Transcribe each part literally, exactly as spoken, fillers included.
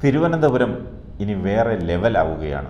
തിരുവനന്തപുരം ഇനി വേറെ ലെവലാവുകയാണ്.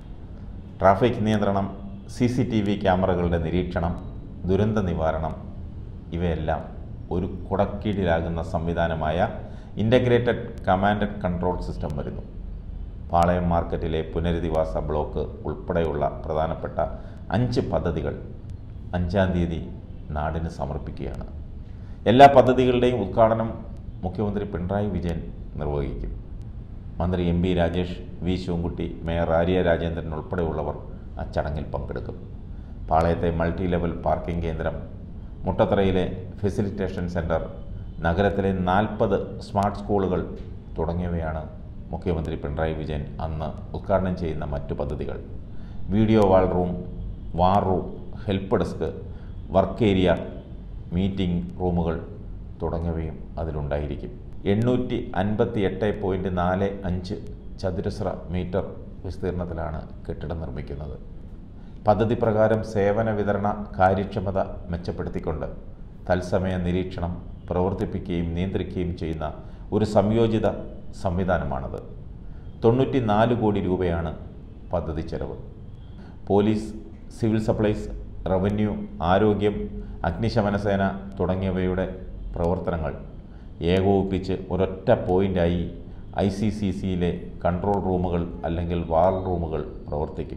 ട്രാഫിക് നിയന്ത്രണം, സി സി ടി വി ക്യാമറകളുടെ നിരീക്ഷണം, ദുരന്ത നിവാരണം ഇവയെല്ലാം ഒരു കുടക്കീഴിലാകുന്ന സംവിധാനമായ integrated command and control system വരുന്നു. പാളയം മാർക്കറ്റിലെ പുനരധിവാസ ബ്ലോക്ക് ഉൾപ്പെടെയുള്ള പ്രധാനപ്പെട്ട അഞ്ച് പദ്ധതികൾ അഞ്ചാം തീയതി നാടിന് സമർപ്പിക്കുകയാണ്. എല്ലാ പദ്ധതികളുടെയും ഉദ്ഘാടനം മുഖ്യമന്ത്രി പിണറായി വിജയൻ നിർവഹിക്കും. മന്ത്രി M P Rajesh, V Sivankutty, mayor Arya Rajendran ഉൾപ്പെടെയുള്ളവർ ആ ചടങ്ങിൽ പങ്കെടുക്കും. പാളയത്തെ മൾട്ടി ലെവൽ പാർക്കിംഗ് കേന്ദ്രം, മുട്ടത്തറയിലെ ഫെസിലിറ്റേഷൻ സെൻറ്റർ, നഗരത്തിലെ നാൽപ്പത് സ്മാർട്ട് സ്കൂളുകൾ തുടങ്ങിയവയാണ് മുഖ്യമന്ത്രി പിണറായി വിജയൻ അന്ന് ഉദ്ഘാടനം ചെയ്യുന്ന മറ്റു പദ്ധതികൾ. Video wall room, war room, help desk, work area, meeting റൂമുകൾ തുടങ്ങിയവയും അതിലുണ്ടായിരിക്കും. എണ്ണൂറ്റി അൻപത്തി എട്ട് പോയിൻറ്റ് നാല് അഞ്ച് ചതുരശ്ര മീറ്റർ വിസ്തീർണത്തിലാണ് കെട്ടിടം നിർമ്മിക്കുന്നത്. പദ്ധതി പ്രകാരം സേവന വിതരണ കാര്യക്ഷമത മെച്ചപ്പെടുത്തിക്കൊണ്ട് തത്സമയ നിരീക്ഷണം പ്രവർത്തിപ്പിക്കുകയും നിയന്ത്രിക്കുകയും ചെയ്യുന്ന ഒരു സംയോജിത സംവിധാനമാണത്. തൊണ്ണൂറ്റി നാല് കോടി രൂപയാണ് പദ്ധതി ചെലവ്. പോലീസ്, സിവിൽ സപ്ലൈസ്, റവന്യൂ, ആരോഗ്യം, അഗ്നിശമനസേന തുടങ്ങിയവയുടെ പ്രവർത്തനങ്ങൾ ഏകോപിപ്പിച്ച് ഒരൊറ്റ പോയിൻ്റായി ഐ സി സി സിയിലെ കൺട്രോൾ റൂമുകൾ അല്ലെങ്കിൽ വാർ റൂമുകൾ പ്രവർത്തിക്കും.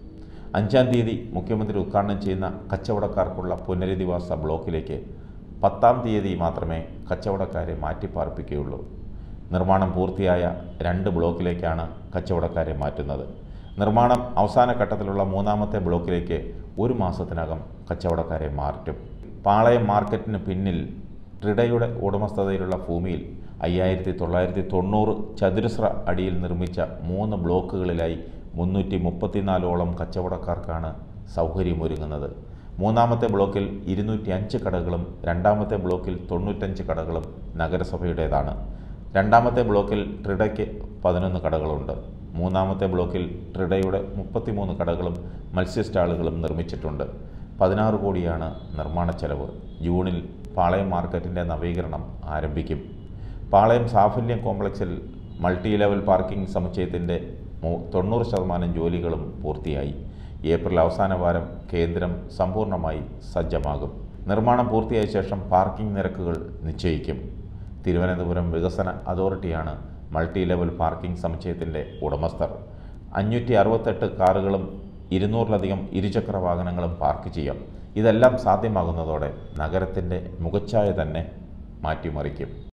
അഞ്ചാം തീയതി മുഖ്യമന്ത്രി ഉദ്ഘാടനം ചെയ്യുന്ന കച്ചവടക്കാർക്കുള്ള പുനരധിവാസ ബ്ലോക്കിലേക്ക് പത്താം തീയതി മാത്രമേ കച്ചവടക്കാരെ മാറ്റിപ്പാർപ്പിക്കുകയുള്ളൂ. നിർമ്മാണം പൂർത്തിയായ രണ്ട് ബ്ലോക്കിലേക്കാണ് കച്ചവടക്കാരെ മാറ്റുന്നത്. നിർമ്മാണം അവസാന ഘട്ടത്തിലുള്ള മൂന്നാമത്തെ ബ്ലോക്കിലേക്ക് ഒരു മാസത്തിനകം കച്ചവടക്കാരെ മാറ്റും. പാളയം മാർക്കറ്റിന് പിന്നിൽ ട്രിഡയുടെ ഉടമസ്ഥതയിലുള്ള ഭൂമിയിൽ അയ്യായിരത്തി തൊള്ളായിരത്തി തൊണ്ണൂറ് ചതുരശ്ര അടിയിൽ നിർമ്മിച്ച മൂന്ന് ബ്ലോക്കുകളിലായി മുന്നൂറ്റി മുപ്പത്തിനാലോളം കച്ചവടക്കാർക്കാണ് സൗകര്യമൊരുങ്ങുന്നത്. മൂന്നാമത്തെ ബ്ലോക്കിൽ ഇരുന്നൂറ്റി അഞ്ച് കടകളും രണ്ടാമത്തെ ബ്ലോക്കിൽ തൊണ്ണൂറ്റഞ്ച് കടകളും നഗരസഭയുടേതാണ്. രണ്ടാമത്തെ ബ്ലോക്കിൽ ട്രിഡയ്ക്ക് പതിനൊന്ന് കടകളുണ്ട്. മൂന്നാമത്തെ ബ്ലോക്കിൽ ട്രിഡയുടെ മുപ്പത്തിമൂന്ന് കടകളും മത്സ്യ സ്റ്റാളുകളും നിർമ്മിച്ചിട്ടുണ്ട്. പതിനാറ് കോടിയാണ് നിർമ്മാണ ചെലവ്. ജൂണിൽ പാളയം മാർക്കറ്റിൻ്റെ നവീകരണം ആരംഭിക്കും. പാളയം സാഫല്യം കോംപ്ലക്സിൽ മൾട്ടി ലെവൽ പാർക്കിംഗ് സമുച്ചയത്തിൻ്റെ തൊണ്ണൂറ് ശതമാനം ജോലികളും പൂർത്തിയായി. ഏപ്രിൽ അവസാന വാരം കേന്ദ്രം സമ്പൂർണ്ണമായി സജ്ജമാകും. നിർമ്മാണം പൂർത്തിയായ ശേഷം പാർക്കിംഗ് നിരക്കുകൾ നിശ്ചയിക്കും. തിരുവനന്തപുരം വികസന അതോറിറ്റിയാണ് മൾട്ടി ലെവൽ പാർക്കിംഗ് സമുച്ചയത്തിൻ്റെ ഉടമസ്ഥർ. അഞ്ഞൂറ്റി അറുപത്തെട്ട് കാറുകളും ഇരുന്നൂറിലധികം ഇരുചക്ര വാഹനങ്ങളും പാർക്ക് ചെയ്യാം. ഇതെല്ലാം സാധ്യമാകുന്നതോടെ നഗരത്തിൻ്റെ മുഖച്ഛായ തന്നെ മാറ്റിമറിക്കും.